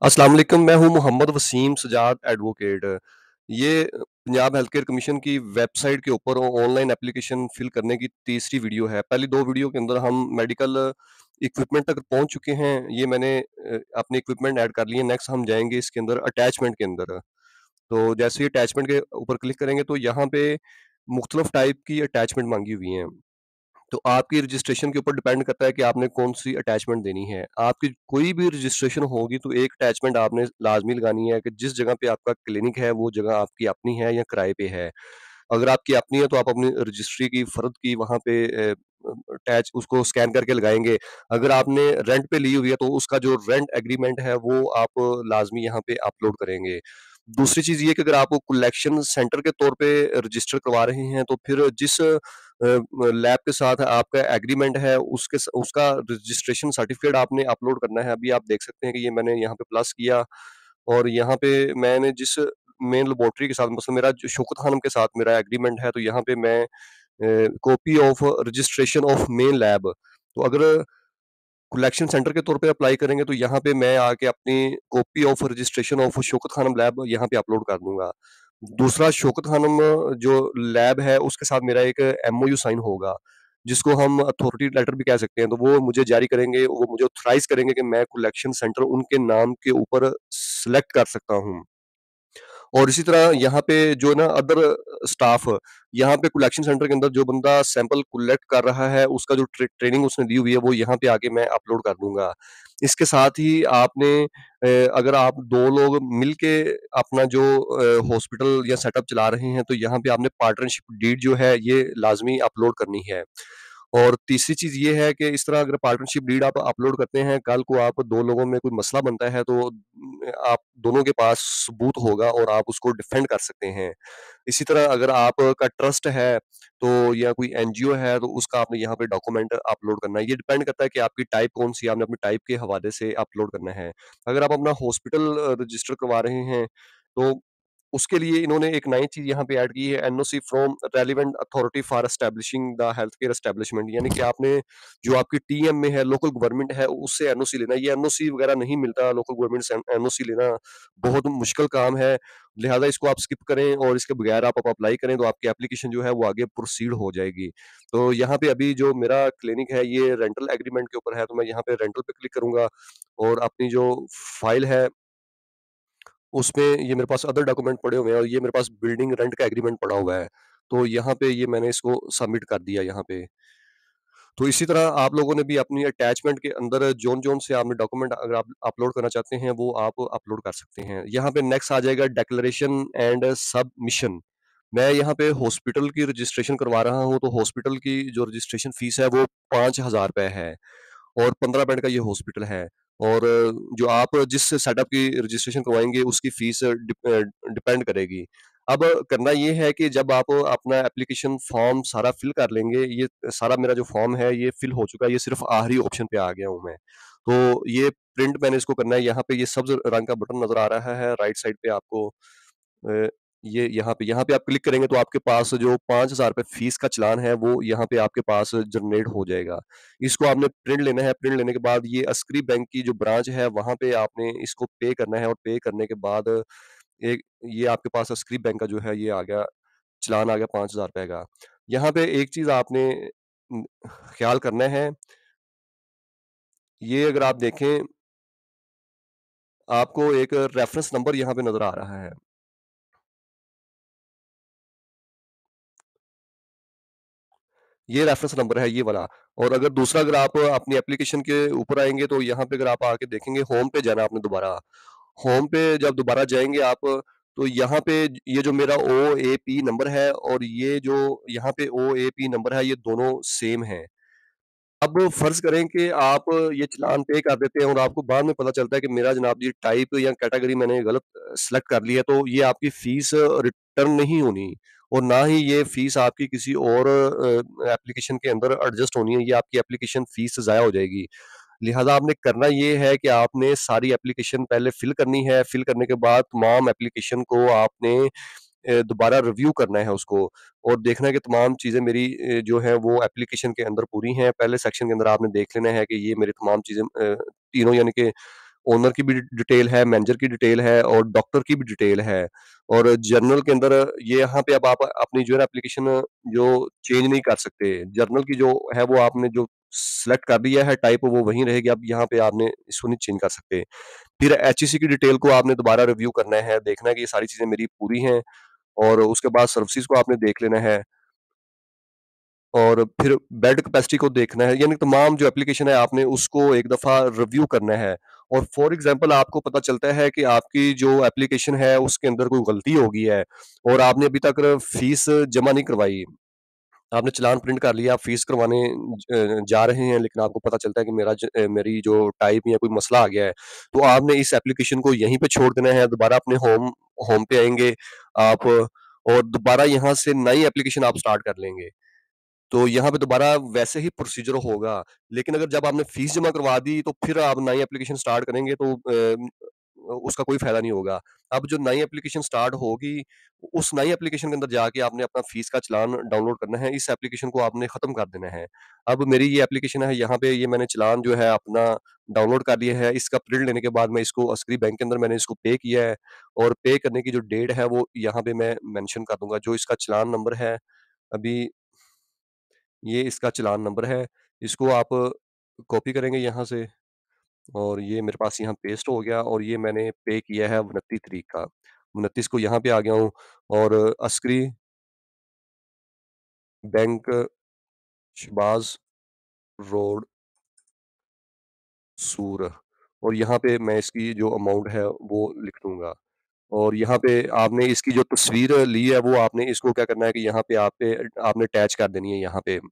अस्सलाम वालेकुम, मैं हूँ मोहम्मद वसीम सजाद एडवोकेट। ये पंजाब हेल्थ केयर कमीशन की वेबसाइट के ऊपर ऑनलाइन एप्लीकेशन फिल करने की तीसरी वीडियो है। पहली 2 वीडियो के अंदर हम मेडिकल इक्विपमेंट तक पहुँच चुके हैं। ये मैंने अपने इक्विपमेंट ऐड कर लिए हैं। नेक्स्ट हम जाएँगे इसके अंदर अटैचमेंट के अंदर। तो जैसे ही अटैचमेंट के ऊपर क्लिक करेंगे तो यहाँ पे मुख्तलिफ टाइप की अटैचमेंट माँगी हुई हैं। तो आपकी रजिस्ट्रेशन के ऊपर डिपेंड करता है कि आपने कौन-सी अटैचमेंट देनी है। आपकी कोई भी रजिस्ट्रेशन होगी तो एक अटैचमेंट आपने लाज़मी लगानी है कि जिस जगह पे आपका क्लिनिक है वो जगह आपकी अपनी है या किराए पे है। अगर आपकी अपनी है तो आप अपनी रजिस्ट्री की फ़र्द की वहाँ पे अटैच उसको स्कैन करके लगाएँगे। अगर आपने रेंट पे ली हुई है तो उसका जो रेंट एग्रीमेंट है वो आप लाज़मी यहाँ पे अपलोड करेंगे। दूसरी चीज़ ये कि अगर आप कलेक्शन सेंटर के तौर पे रजिस्टर करवा रहे हैं तो फिर जिस लैब के साथ आपका एग्रीमेंट है उसका रजिस्ट्रेशन सर्टिफिकेट आपने अपलोड करना है। अभी आप देख सकते हैं कि ये मैंने यहाँ पे प्लस किया और यहाँ पे मैंने जिस मेन लेबोरेटरी के साथ मतलब मेरा जो शौकत खानम के साथ मेरा एग्रीमेंट है तो यहाँ पे मैं copy of registration of main lab तो अगर कलेक्शन सेंटर के तौर पे अप्लाई करेंगे तो यहाँ पे मैं आके अपनी copy of registration of Shaukat Khanum lab यहाँ पे अपलोड कर दूँगा। दूसरा शौकत खानम जो लैब है उसके साथ मेरा एक एमओयू साइन होगा, जिसको हम अथॉरिटी लेटर भी कह सकते हैं। तो वो मुझे जारी करेंगे, वो मुझे ऑथराइज़ करेंगे कि मैं कलेक्शन सेंटर उनके नाम के ऊपर सेलेक्ट कर सकता हूँ। और इसी तरह यहाँ पे जो ना अदर स्टाफ यहाँ पे कलेक्शन सेंटर के अंदर जो बंदा सैंपल कलेक्ट कर रहा है, उसका जो ट्रेनिंग उसने ली हुई है, वो यहाँ पे आके मैं अपलोड कर दूँगा। इसके साथ ही आपने अगर आप 2 लोग मिल के अपना जो हॉस्पिटल या सेटअप चला रहे हैं, तो यहाँ पे आपने पार्टनरशिप डीड जो है, ये लाज़मी अपलोड करनी है। और तीसरी चीज़ ये है कि इस तरह अगर पार्टनरशिप डीड आप अपलोड करते हैं, कल को आप 2 लोगों में कोई मसला बनता है तो आप दोनों के पास सबूत होगा और आप उसको डिफेंड कर सकते हैं। इसी तरह अगर आपका ट्रस्ट है तो या कोई एनजीओ है तो उसका आपने यहाँ पे डॉक्यूमेंट अपलोड करना है। ये डिपेंड करता है कि आपकी टाइप कौन-सी है, आपने अपनी टाइप के हवाले से अपलोड करना है। अगर आप अपना हॉस्पिटल रजिस्टर करवा रहे हैं तो उसके लिए इन्होंने एक नई चीज़ यहाँ पे ऐड की है NOC from relevant authority for establishing the health care establishment यानी कि आपने जो आपकी टीएम में है, लोकल गवर्नमेंट है, उससे एनओसी लेना है। ये एनओसी वगैरह नहीं मिलता, लोकल गवर्नमेंट से एनओसी लेना बहुत मुश्किल काम है। लिहाज़ा इसको आप स्किप करें और इसके बगैर आप अप्लाई करें तो आपकी एप्लीकेशन जो है वो आगे प्रोसीड हो जाएगी। तो यहाँ पे अभी जो मेरा क्लिनिक है ये रेंटल एग्रीमेंट के ऊपर है, तो मैं यहाँ पे रेंटल पे क्लिक करूँगा और अपनी जो फाइल है उसमें ये मेरे पास अदर डॉक्यूमेंट पड़े हुए हैं और ये मेरे पास बिल्डिंग रेंट का एग्रीमेंट पड़ा हुआ है। तो यहाँ पे ये मैंने इसको सबमिट कर दिया यहाँ पे। तो इसी तरह आप लोगों ने भी अपनी अटैचमेंट के अंदर जोन-जोन से आपने डॉक्यूमेंट अगर आप अपलोड करना चाहते हैं, वो आप अपलोड कर सकते हैं। यहाँ पे नेक्स्ट आ जाएगा डिक्लेरेशन एंड सबमिशन। मैं यहाँ पे हॉस्पिटल की रजिस्ट्रेशन करवा रहा हूँ, तो हॉस्पिटल की जो रजिस्ट्रेशन फीस है वो ₹5000 है। और 15 बेड का ये हॉस्पिटल है और जो आप जिस सेटअप की रजिस्ट्रेशन करवाएँगे उसकी फीस डिपेंड करेगी। अब करना ये है कि जब आप अपना एप्लीकेशन फॉर्म सारा फिल कर लेंगे, ये सारा मेरा जो फॉर्म है ये फिल हो चुका है, ये सिर्फ़ आखिरी ऑप्शन पे आ गया हूँ मैं। तो ये प्रिंट मैंने इसको करना है, यहाँ पे ये सब्ज़ रंग का बटन नज़र आ रहा है, राइट साइड पे आपको अ, ये यहाँ पे आप क्लिक करेंगे तो आपके पास जो ₹5000 फीस का चालान है वो यहाँ पे आपके पास जनरेट हो जाएगा। इसको आपने प्रिंट लेना है, प्रिंट लेने के बाद ये अस्करी बैंक की जो ब्रांच है वहाँ पे आपने इसको पे करना है और पे करने के बाद एक ये आपके पास अस्करी बैंक का जो है ये आ गया, चालान आ गया ₹5000 का। यहाँ पे एक चीज़ आपने उम, ख़्याल करना है, ये अगर आप देखें, आपको एक रेफ़रेंस नंबर यहाँ पे नज़र आ रहा है। ये रेफ़रेंस नंबर है ये वाला और अगर दूसरा अगर आप अपनी एप्लीकेशन के ऊपर आएँगे तो यहाँ पे अगर आप आके देखेंगे होम पे जाना है आपने दोबारा। होम पे जब दोबारा जाएँगे आप तो यहाँ पे ये जो मेरा ओएपी नंबर है और ये जो यहाँ पे ओएपी नंबर है ये दोनों सेम हैं। अब फ़र्ज़ करें कि आप ये चालान पे कर देते हैं और आपको बाद में पता चलता है कि मेरा जनाब जी टाइप या कैटेगरी मैंने गलत सेलेक्ट कर ली है, तो ये आपकी फ़ीस रिटर्न नहीं होनी और ना ही ये फ़ीस आपकी किसी और एप्लीकेशन के अंदर एडजस्ट होनी है, ये आपकी एप्लीकेशन फ़ीस ज़ाया हो जाएगी। लिहाज़ा आपने करना ये है कि आपने सारी एप्लीकेशन पहले फ़िल करनी है, फ़िल करने के बाद तमाम एप्लीकेशन को आपने दोबारा रिव्यू करना है उसको और देखना है कि तमाम चीज़ें मेरी जो हैं वो एप्लीकेशन के अंदर पूरी हैं। पहले सेक्शन के अंदर आपने देख लेना है कि ये मेरी तमाम चीज़ें तीनों यानी कि ओनर की भी डिटेल है, मैनेजर की डिटेल है और डॉक्टर की भी डिटेल है। और जर्नल के अंदर ये यहाँ पे अब आप अपनी जो है ना एप्लीकेशन जो चेंज नहीं कर सकते। जर्नल की जो है वो आपने जो सेलेक्ट कर दिया है टाइप वो वहीं रहेगी, अब यहाँ पे आपने इसको नहीं चेंज कर सकते। फिर एचईसी की डिटेल को आपने दोबारा रिव्यू करना है, देखना है कि ये सारी चीज़ें मेरी पूरी हैं और उसके बाद सर्विसेज़ को आपने देख लेना है और फिर बेड कैपेसिटी को देखना है, यानी तमाम जो एप्लीकेशन है आपने उसको एक दफ़ा रिव्यू करना है। और फॉर एग्ज़ाम्पल आपको पता चलता है कि आपकी जो एप्लीकेशन है उसके अंदर कोई गलती हो गई है और आपने अभी तक फीस जमा नहीं करवाई। आपने चालान प्रिंट कर लिया, आप फीस करवाने जा रहे हैं, लेकिन आपको पता चलता है कि मेरी जो टाइप या कोई मसला आ गया है, तो आपने इस एप्लीकेशन को यहीं पे छोड़ देना है, दोबारा अपने होम होम पे आएँगे आप और दोबारा यहाँ से नई एप्लीकेशन आप स्टार्ट कर लेंगे। तो यहाँ पे दोबारा वैसे ही प्रोसीजर होगा, लेकिन अगर जब आपने फीस जमा करवा दी, तो फिर आप नई एप्लीकेशन स्टार्ट करेंगे तो उसका कोई फ़ायदा नहीं होगा। अब जो नई एप्लीकेशन स्टार्ट होगी, उस नई एप्लीकेशन के अंदर जाके आपने अपना फीस का चालान डाउनलोड करना है, इस एप्लीकेशन को आपने ख़त्म कर देना है। अब मेरी ये एप्लीकेशन है, यहाँ पे ये मैंने चालान जो है अपना डाउनलोड कर लिया है, इसका प्रिंट लेने के बाद मैं इसको अस्करी बैंक के अंदर मैंने इसको पे किया है और पे करने की जो डेट है, वो यहाँ पे मैं मेंशन कर दूँगा। जो इसका चालान नंबर है, अभी ये इसका चालान नंबर है, इसको आप कॉपी करेंगे यहाँ से और ये मेरे पास यहाँ पेस्ट हो गया और ये मैंने पे किया है 29 तारीख का। 29 को यहाँ पे आ गया हूँ और अस्करी बैंक शहबाज रोड, सूर और यहाँ पे मैं इसकी जो अमाउंट है वो लिख दूँगा। और यहाँ पे आपने इसकी जो तस्वीर ली है वो आपने इसको क्या करना है कि यहाँ पे आपने अटैच कर देनी है यहाँ पे।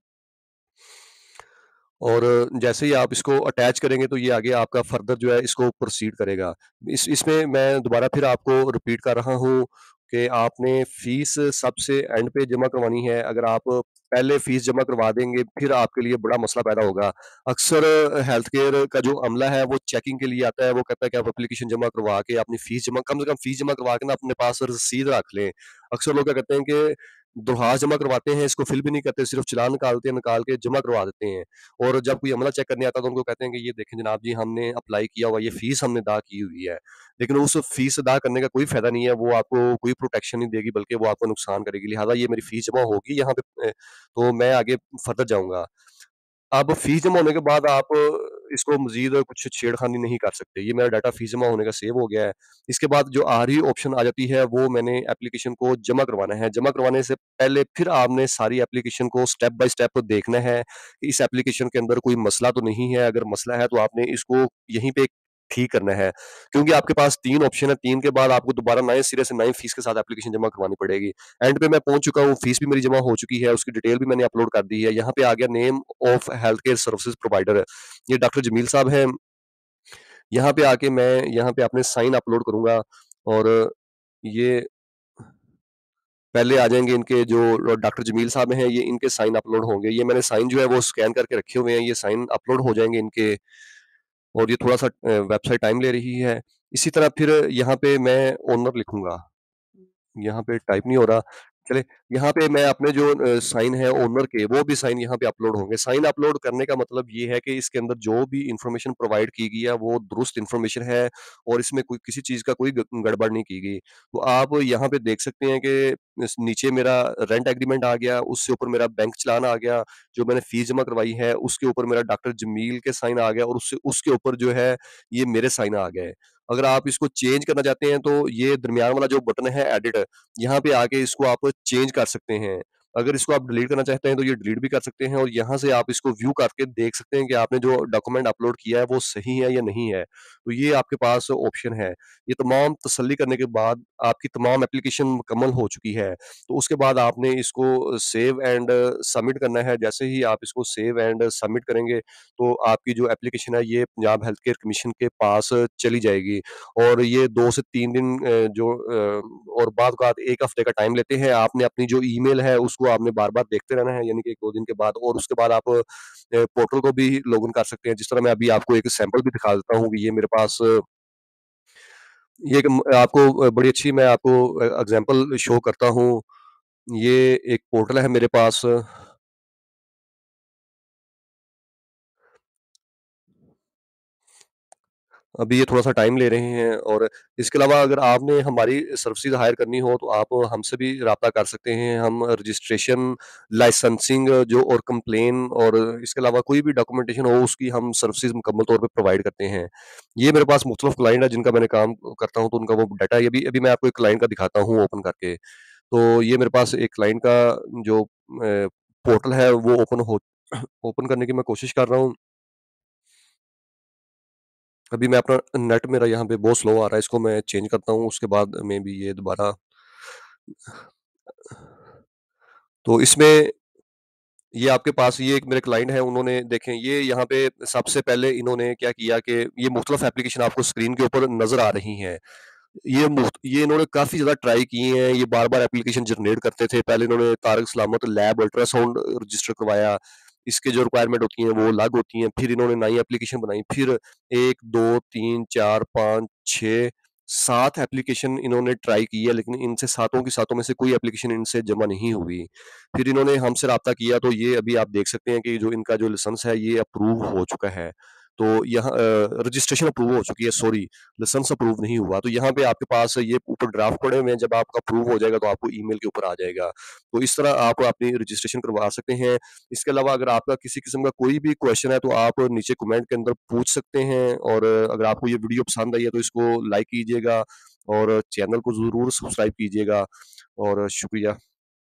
और जैसे ही आप इसको अटैच करेंगे तो ये आगे आपका फर्दर जो है इसको प्रोसीड करेगा। इसमें मैं दोबारा फिर आपको रिपीट कर रहा हूँ कि आपने फ़ीस सबसे एंड पे जमा करवानी है। अगर आप पहले फ़ीस जमा करवा देंगे फिर आपके लिए बड़ा मसला पैदा होगा। अक्सर हेल्थ केयर का जो अमला है वो चेकिंग के लिए आता है, वो कहता है कि आप एप्लीकेशन जमा करवा के अपनी फ़ीस जमा कम से कम फ़ीस जमा करवा के ना अपने पास रसीद रख लें। अक्सर लोग क्या करते हैं कि दरख़्वास्त जमा करवाते हैं, इसको फिल भी नहीं करते, सिर्फ़ चालान निकालते हैं, निकाल के जमा करवा देते हैं। और जब कोई अमला चेक करने आता है तो उनको कहते हैं कि ये देखें जनाब जी हमने अप्लाई किया हुआ ये फ़ीस हमने अदा की हुई है। लेकिन उस फ़ीस अदा करने का कोई फ़ायदा नहीं है, वो आपको कोई प्रोटेक्शन नहीं देगी बल्कि वो आपको नुकसान करेगी। लिहाज़ा ये मेरी फ़ीस जमा होगी यहाँ पे तो मैं आगे फर्दर जाऊँगा। अब फ़ीस जमा होने के बाद आप इसको मज़ीद कुछ छेड़खानी नहीं कर सकते। ये मेरा डाटा फ़ीस जमा होने का सेव हो गया है। इसके बाद जो आखिरी ऑप्शन आ जाती है वो मैंने एप्लीकेशन को जमा करवाना है। जमा करवाने से पहले फिर आपने सारी एप्लीकेशन को स्टेप बाय स्टेप देखना है कि इस एप्लीकेशन के अंदर कोई मसला तो नहीं है। अगर मसला है तो आपने इसको यहीं पे ठीक करना है। क्योंकि आपके पास 3 ऑप्शन है, 3 के बाद आपको दोबारा नए सिरे से नई फ़ीस के साथ एप्लीकेशन जमा करवानी पड़ेगी। एंड पे मैं पहुँच चुका हूँ, फ़ीस भी मेरी जमा हो चुकी है, उसकी डिटेल भी मैंने अपलोड कर दी है। यहाँ पे आ गया name of health care services provider ये डॉक्टर जमील साहब हैं। यहाँ पे आके मैं यहाँ पे अपने साइन अपलोड करूँगा और ये पहले आ जाएँगे इनके जो डॉक्टर जमील साहब हैं, ये इनके साइन अपलोड होंगे। ये मैंने साइन जो है वो स्कैन करके रखे हुए हैं, ये साइन अपलोड हो जाएँगे इनके और ये थोड़ा-सा वेबसाइट टाइम ले रही है। इसी तरह फिर यहाँ पे मैं ओनर लिखूँगा। यहाँ पे टाइप नहीं हो रहा। चलिए, यहाँ पे मैं अपने जो साइन है ओनर के, वो भी साइन यहाँ पे अपलोड होंगे। साइन अपलोड करने का मतलब ये है कि इसके अंदर जो भी इन्फॉर्मेशन प्रोवाइड की गई है, वो दुरुस्त इन्फॉर्मेशन है और इसमें कोई किसी चीज़ का कोई ग गड़बड़ नहीं की गई। तो आप यहाँ पे देख सकते हैं कि इस नीचे मेरा रेंट एग्रीमेंट आ गया, उससे ऊपर मेरा बैंक चालान आ गया, जो मैंने फ़ीस जमा करवाई है, उसके ऊपर मेरा डॉक्टर जमील के साइन आ गया और उससे उसके ऊपर जो है, ये मेरे साइन आ गए। अगर आप इसको चेंज करना चाहते हैं, तो ये दरमियान वाला जो बटन है एडिट यहाँ पे आके इसको आप चेंज कर सकते हैं। अगर इसको आप डिलीट करना चाहते हैं तो ये डिलीट भी कर सकते हैं और यहाँ से आप इसको व्यू करके देख सकते हैं कि आपने जो डॉक्यूमेंट अपलोड किया है वो सही है या नहीं है। तो ये आपके पास ऑप्शन है। ये तमाम तसल्ली करने के बाद आपकी तमाम एप्लीकेशन मुकम्मल हो चुकी है। तो उसके बाद आपने इसको सेव एंड सबमिट करना है। जैसे ही आप इसको सेव एंड सबमिट करेंगे तो आपकी जो एप्लीकेशन है ये पंजाब हेल्थ केयर कमीशन के पास चली जाएगी। और ये 2 से 3 दिन और बाद-औक़ात 1 हफ़्ते का टाइम लेते हैं। आपने अपनी जो ईमेल है उसको आपने बार-बार देखते रहना है यानी कि 1-2 दिन के बाद और उसके बाद आप पोर्टल को भी लॉगिन कर सकते हैं। जिस तरह मैं अभी आपको एक सैंपल भी दिखा देता हूँ कि ये मेरे पास ये एक आपको बड़ी अच्छी मैं आपको एग्ज़ाम्पल शो करता हूँ। ये एक पोर्टल है मेरे पास अभी ये थोड़ा-सा टाइम ले रहे हैं और इसके अलावा अगर आपने हमारी सर्विसेज़ हायर करनी हो तो आप हमसे भी राब्ता कर सकते हैं। हम रजिस्ट्रेशन, लाइसेंसिंग जो और कंप्लेन और इसके अलावा कोई भी डॉक्यूमेंटेशन हो उसकी हम सर्विसेज़ मुकम्मल तौर पे प्रोवाइड करते हैं। ये मेरे पास मुख्तलिफ क्लाइंट है जिनका मैंने काम करता हूँ तो उनका वो डाटा ये भी अभी मैं आपको एक क्लाइंट का दिखाता हूँ ओपन करके। तो ये मेरे पास एक क्लाइंट का जो पोर्टल है वो ओपन हो ओपन करने की मैं कोशिश कर रहा हूँ। अभी मैं अपना नेट मेरा यहाँ पे बहुत स्लो आ रहा है, इसको मैं चेंज करता हूँ, उसके बाद में भी ये दोबारा तो इसमें ये आपके पास ये एक मेरे क्लाइंट हैं, उन्होंने देखें ये यहाँ पे सबसे पहले इन्होंने क्या किया कि ये मुख्तलिफ एप्लीकेशन आपको स्क्रीन के ऊपर नज़र आ रही हैं। ये इन्होंने काफ़ी ज़्यादा ट्राई किए हैं, ये बार-बार एप्लीकेशन जनरेट करते थे। पहले इन्होंने तारक सलामत लैब अल्ट्रासाउंड रजिस्टर करवाया, इसकी जो रिक्वायरमेंट होती हैं वो अलग होती हैं। फिर इन्होंने नई एप्लीकेशन बनाई, फिर 1, 2, 3, 4, 5, 6, 7 एप्लीकेशन इन्होंने ट्राई की है, लेकिन इनसे सातों की सातों में से कोई एप्लीकेशन इनसे जमा नहीं हुई। फिर इन्होंने हमसे राब्ता किया तो ये अभी आप देख सकते हैं कि जो इनका जो लाइसेंस है ये अप्रूव हो चुका है। तो यहाँ रजिस्ट्रेशन अप्रूव हो चुकी है, सॉरी, लाइसेंस अप्रूव नहीं हुआ। तो यहाँ पे आपके पास ये ऊपर ड्राफ्ट पड़े हुए हैं, जब आपका अप्रूव हो जाएगा तो आपको ईमेल के ऊपर आ जाएगा। तो इस तरह आप अपनी रजिस्ट्रेशन करवा सकते हैं। इसके अलावा अगर आपका किसी किस्म का कोई भी क्वेश्चन है तो आप नीचे कमेंट के अंदर पूछ सकते हैं और अगर आपको ये वीडियो पसंद आई है तो इसको लाइक कीजिएगा और चैनल को ज़रूर सब्सक्राइब कीजिएगा और शुक्रिया।